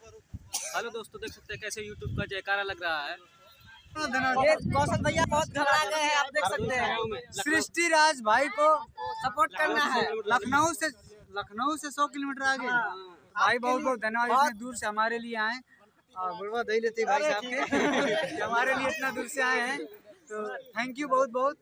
Hello दोस्तों, देख सकते हैं कैसे यूट्यूब का जयकारा लग रहा है। ये कौशल भैया बहुत घबरा गए हैं, आप देख सकते हैं। सृष्टि राज भाई को सपोर्ट करना है। लखनऊ से 100 किलोमीटर आगे। भाई बहुत बहुत धन्यवाद, इतने दूर से हमारे लिए आए और बुढ़वा दही लेते भाई साहब के हमारे लिए इतना दूर से आए हैं, तो थैंक यू बहुत बहुत।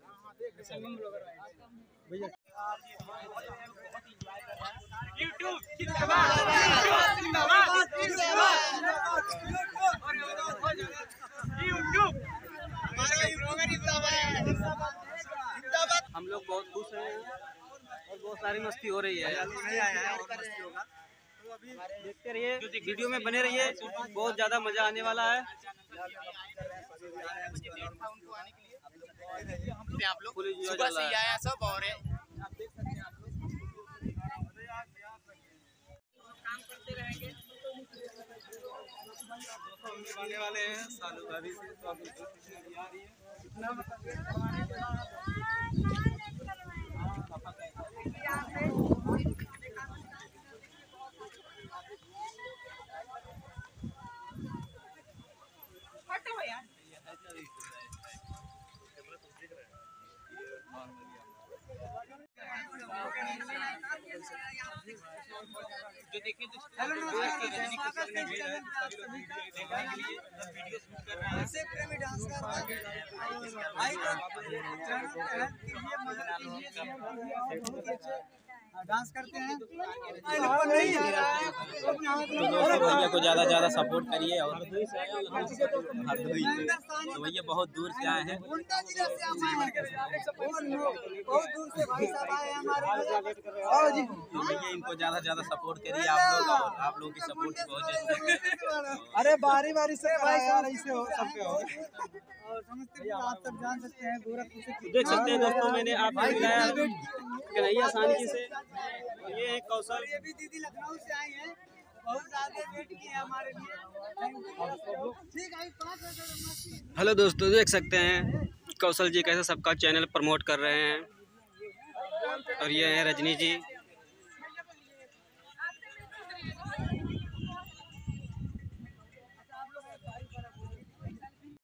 हम लोग बहुत खुश हैं और बहुत सारी मस्ती हो रही है यार। देखते रहिए, वीडियो में बने रहिए, बहुत ज़्यादा मज़ा आने वाला है। आप लोग सुबह से ही आया सब और काम करते रहेंगे। आने वाले हैं सालू भाभी से, तो अभी आ रही है इतना जो देखिए डांस करते हैं। तो दोस्तों भैया को ज़्यादा सपोर्ट करिए। और हरदोई से तो भैया बहुत दूर से आए हैं, बहुत दूर से भाई साहब आए हैं हमारे। तो भैया इनको ज़्यादा सपोर्ट करिए आप लोग, और आप लोगों की सपोर्ट की बहुत जरूरत है। अरे बारी से भाई यार, ऐसे हो सबके हो और समझते आप सब जान सकते हैं गोरखपुर से। देख सकते हैं दोस्तों, मैंने आपको बुलाया कन्हैया सानकी से। ये है कौशल, ये भी दीदी लखनऊ से आई हैं, बहुत ज्यादा वेट किए हैं हमारे लिए। ठीक है, 5 बजे। हेलो दोस्तों, देख सकते हैं कौशल जी कैसे सबका चैनल प्रमोट कर रहे हैं। और ये है रजनी जी।